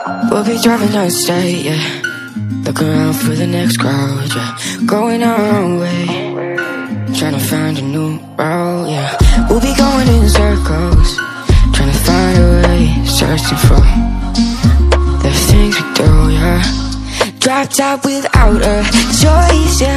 We'll be driving down the state, yeah, looking around for the next crowd, yeah, going our own way, trying to find a new route, yeah. We'll be going in circles, trying to find a way, searching for the things we do, yeah. Dropped out without a choice, yeah.